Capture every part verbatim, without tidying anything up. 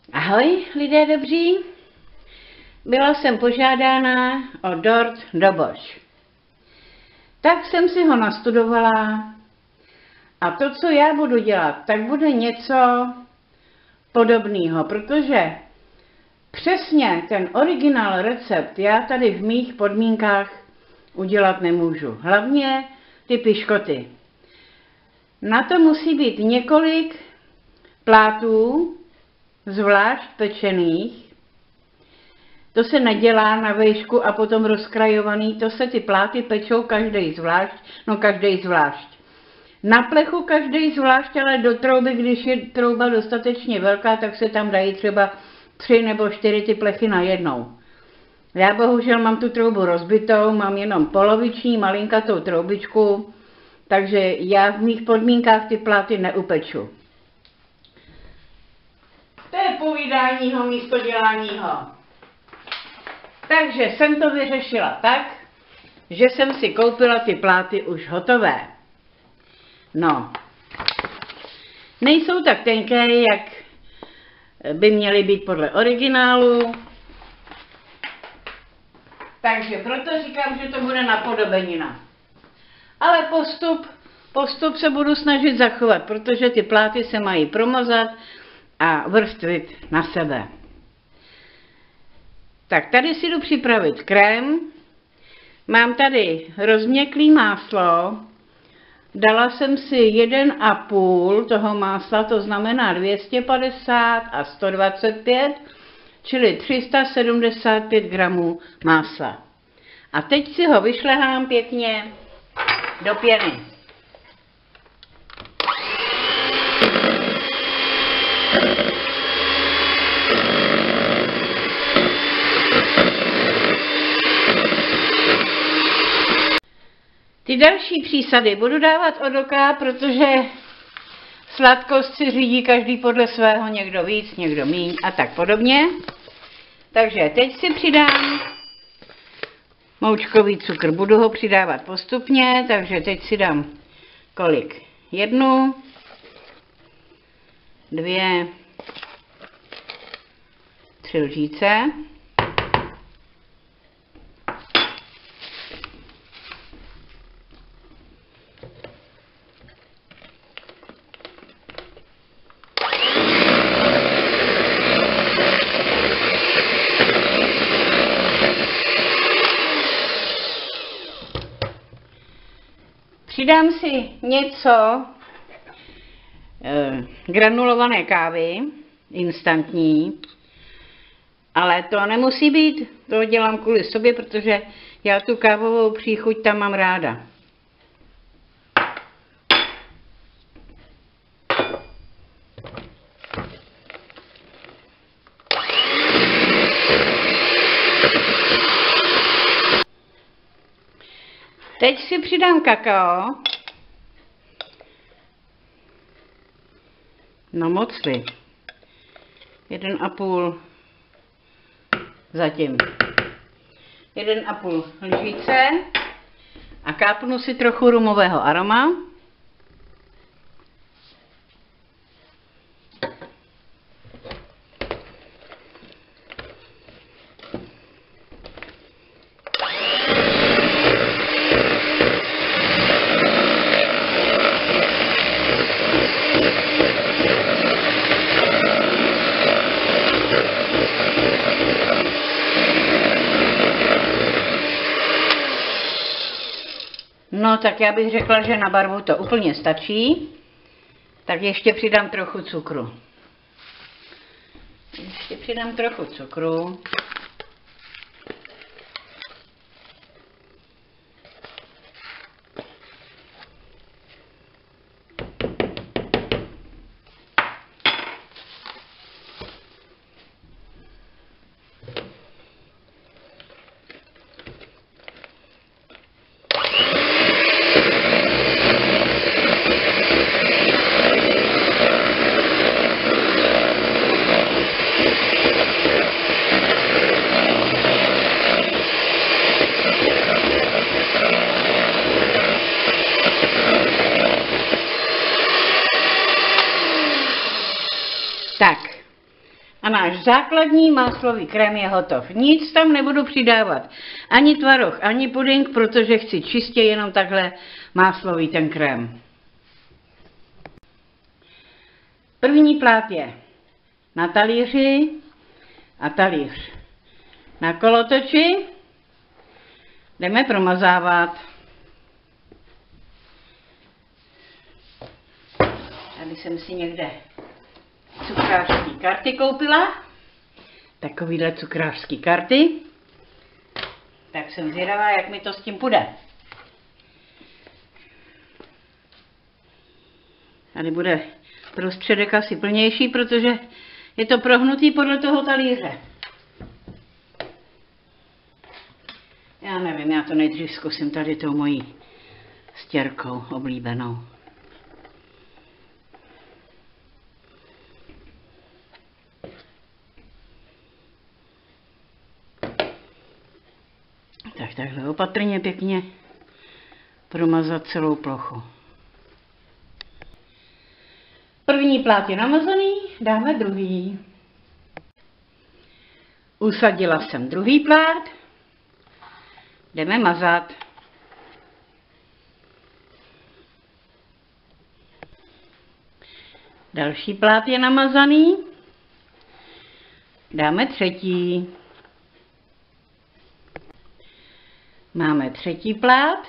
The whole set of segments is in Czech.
Ahoj, lidé dobří. Byla jsem požádána o dort do Bosch. Tak jsem si ho nastudovala a to, co já budu dělat, tak bude něco podobného, protože přesně ten originál recept já tady v mých podmínkách udělat nemůžu. Hlavně ty piškoty. Na to musí být několik plátů, zvlášť pečených. To se nedělá na vejšku a potom rozkrajovaný, to se ty pláty pečou každý zvlášť, no každý zvlášť. Na plechu každý zvlášť, ale do trouby, když je trouba dostatečně velká, tak se tam dají třeba tři nebo čtyři ty plechy najednou. Já bohužel mám tu troubu rozbitou, mám jenom poloviční malinkatou troubičku, takže já v mých podmínkách ty pláty neupeču. To je povídáního místo děláního. Takže jsem to vyřešila tak, že jsem si koupila ty pláty už hotové. No, nejsou tak tenké, jak by měly být podle originálu. Takže proto říkám, že to bude napodobenina. Ale postup, postup se budu snažit zachovat, protože ty pláty se mají promazat a vrstvit na sebe. Tak tady si jdu připravit krém. Mám tady rozměklý máslo. Dala jsem si jeden a půl toho másla, to znamená dvě stě padesát a sto dvacet pět, čili tři sta sedmdesát pět gramů másla. A teď si ho vyšlehám pěkně do pěny. Ty další přísady budu dávat od oka, protože sladkost si řídí každý podle svého, někdo víc, někdo míň a tak podobně. Takže teď si přidám moučkový cukr, budu ho přidávat postupně, takže teď si dám kolik? Jednu, dvě, tři lžíce. Přidám si něco e, granulované kávy, instantní, ale to nemusí být, to dělám kvůli sobě, protože já tu kávovou příchuť tam mám ráda. Teď si přidám kakao. No moc li. Jeden a půl zatím. Jeden a půl lžíce. A kápnu si trochu rumového aroma. No tak já bych řekla, že na barvu to úplně stačí. Tak ještě přidám trochu cukru. Ještě přidám trochu cukru. A náš základní máslový krém je hotov. Nic tam nebudu přidávat. Ani tvaroh, ani puding, protože chci čistě jenom takhle máslový ten krém. První plát je na talíři a talíř na kolotoči. Jdeme promazávat. Tady jsem si někde cukrářské karty koupila. Takovýhle cukrářské karty. Tak jsem zvědavá, jak mi to s tím půjde. Tady bude prostředek asi plnější, protože je to prohnutý podle toho talíře. Já nevím, já to nejdřív zkusím tady tou mojí stěrkou oblíbenou. Tak takhle opatrně pěkně promazat celou plochu. První plát je namazaný, dáme druhý. Usadila jsem druhý plát, jdeme mazat. Další plát je namazaný, dáme třetí. Máme třetí plát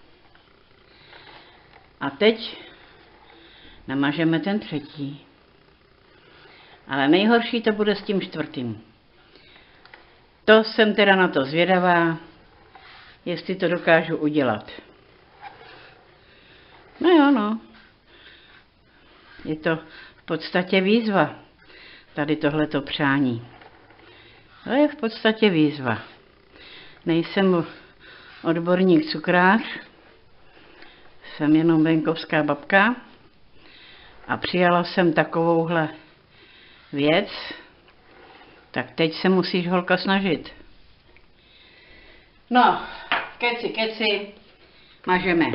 a teď namažeme ten třetí. Ale nejhorší to bude s tím čtvrtým. To jsem teda na to zvědavá, jestli to dokážu udělat. No jo, no. Je to v podstatě výzva, tady tohleto přání. To je v podstatě výzva. Nejsem odborník cukrář, jsem jenom venkovská babka a přijala jsem takovouhle věc, tak teď se musíš, holka, snažit. No, keci, keci, mažeme.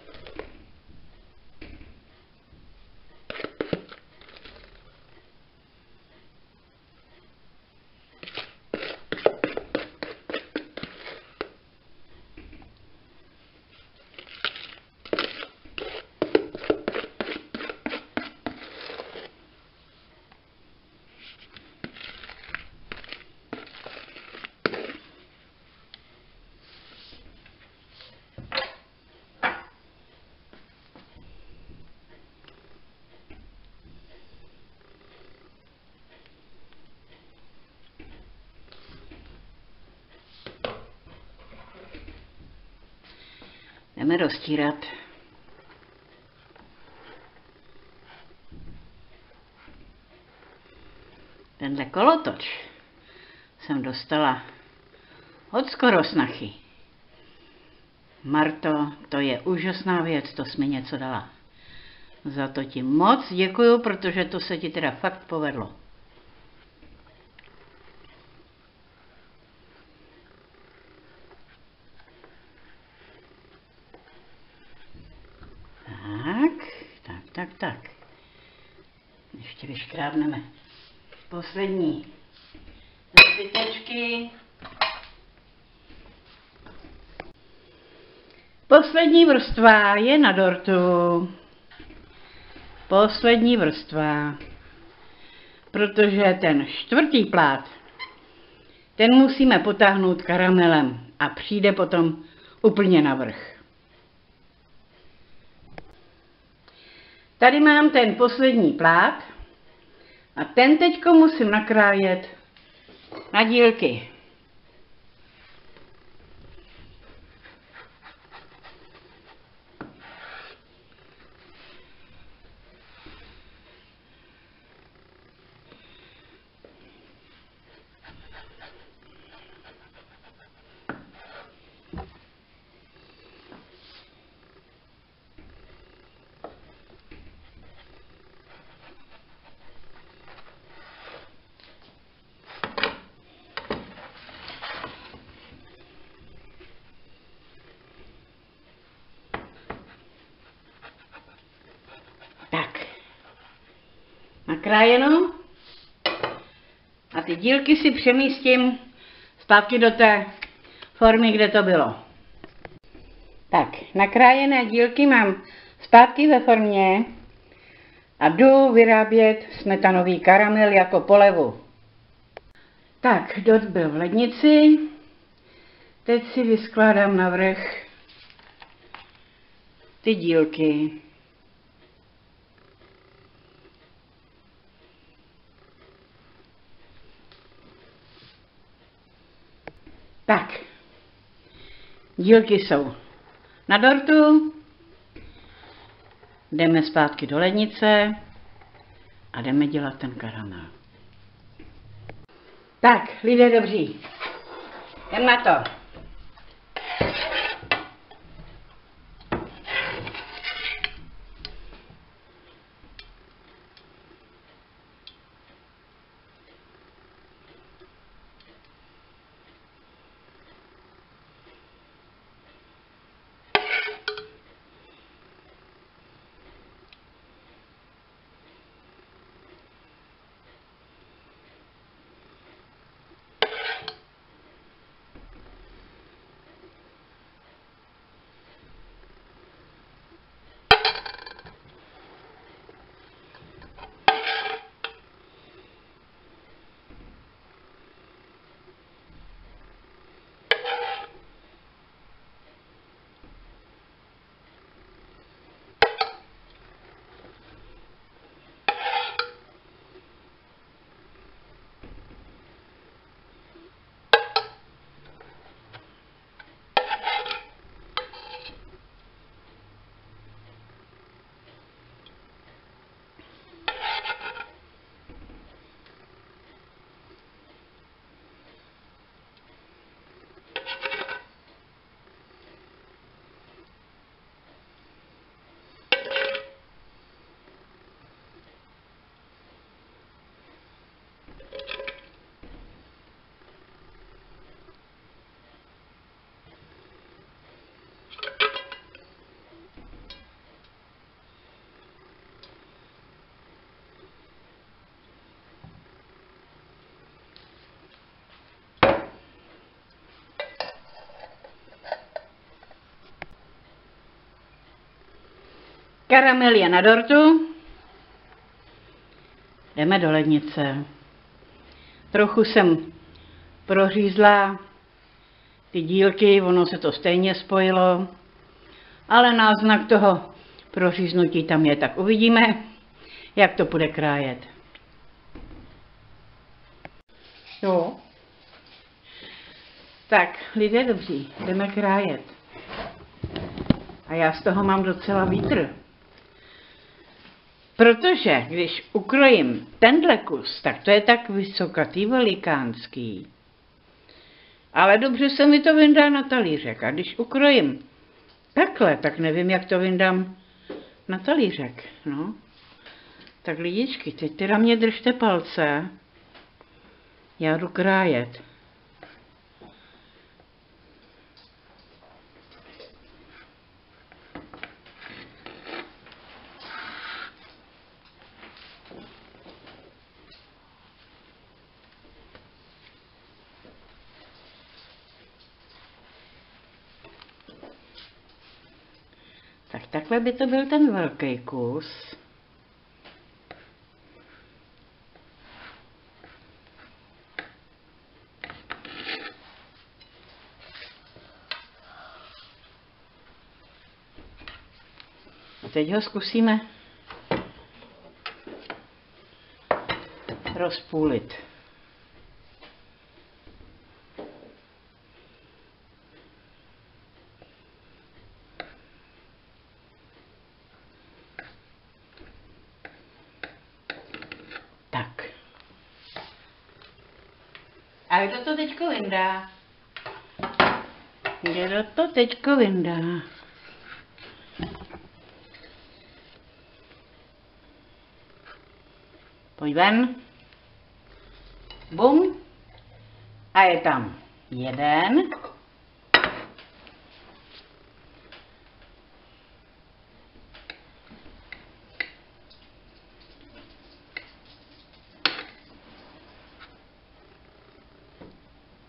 Jdeme roztírat. Tenhle kolotoč jsem dostala od Skorosnachy. Marto, to je úžasná věc, to jsi mi něco dala. Za to ti moc děkuju, protože to se ti teda fakt povedlo. Tak, tak, tak, tak. Ještě vyškrábneme poslední zbytečky. Poslední vrstva je na dortu. Poslední vrstva. Protože ten čtvrtý plát, ten musíme potáhnout karamelem a přijde potom úplně na vrch. Tady mám ten poslední plát a ten teďko musím nakrájet na dílky. Nakrájeno. ty dílky si přemístím zpátky do té formy, kde to bylo. Tak, nakrájené dílky mám zpátky ve formě a jdu vyrábět smetanový karamel jako polevu. Tak, dort byl v lednici, teď si vyskládám na vrch ty dílky. Tak, dílky jsou na dortu, jdeme zpátky do lednice a jdeme dělat ten karamel. Tak, lidé dobří, jdem na to. Karamel je na dortu, jdeme do lednice. Trochu jsem prořízla ty dílky, ono se to stejně spojilo, ale náznak toho proříznutí tam je, tak uvidíme, jak to bude krájet. Jo. Tak, lidé dobří, jdeme krájet. A já z toho mám docela vítr. Protože když ukrojím tenhle kus, tak to je tak vysokatý, velikánský. Ale dobře se mi to vyndá na talířek. A když ukrojím takhle, tak nevím, jak to vyndám na talířek. No. Tak lidičky, teď teda mě držte palce. Já jdu krájet. Tak takhle by to byl ten velký kus. Teď ho zkusíme rozpůlit. Tak. A kdo to teďko vyndá? Kdo to teďko vyndá? Pojď ven. Bum. A je tam jeden.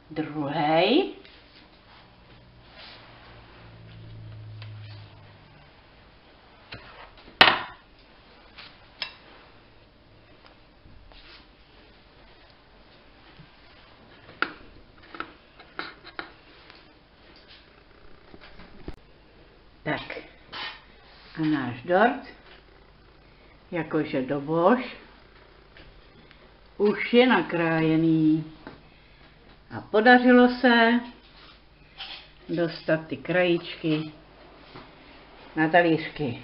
Druhý. Tak. A náš dort, jakože doboš, už je nakrájený. A podařilo se dostat ty krajíčky na talířky.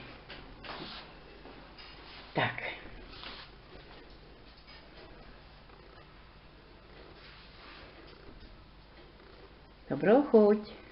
Tak. Dobrou chuť.